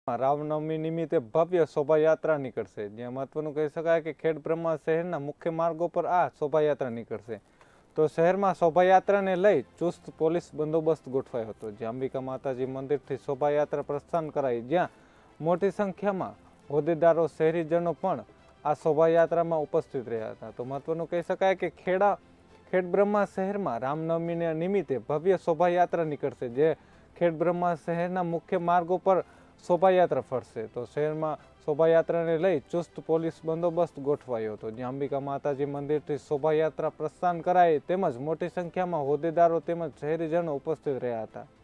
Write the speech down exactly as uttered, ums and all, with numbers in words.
રામનવમી નિમિત્તે ભવ્ય શોભાયાત્રા નીકળશે। જ્યાં મહત્વનું કહી શકાય કે ખેડ બ્રહ્મા શહેરના મુખ્ય માર્ગો પર આ શોભાયાત્રા નીકળશે। તો શહેરમાં શોભાયાત્રાને લઈ ચુસ્ત પોલીસ બંદોબસ્ત ગોઠવાયો હતો। જ્યાં અંબિકા માતાજી મંદિરથી શોભાયાત્રા પ્રસ્થાન કરાઈ, જ્યાં મોટી સંખ્યામાં હોદ્દેદારો, શહેરીજનો પણ આ શોભાયાત્રામાં ઉપસ્થિત રહ્યા હતા। તો મહત્વનું કહી શકાય કે ખેડા ખેડ બ્રહ્મા શહેરમાં રામનવમીને નિમિત્તે ભવ્ય શોભાયાત્રા નીકળશે, જે ખેડ બ્રહ્મા શહેરના મુખ્ય માર્ગો પર શોભાયાત્રા ફરશે। તો શહેરમાં શોભાયાત્રાને લઈ ચુસ્ત પોલીસ બંદોબસ્ત ગોઠવાયો હતો। જ્યાં અંબિકા માતાજી મંદિરથી શોભાયાત્રા પ્રસ્થાન કરાઈ તેમજ મોટી સંખ્યામાં હોદ્દેદારો તેમજ શહેરીજનો ઉપસ્થિત રહ્યા હતા।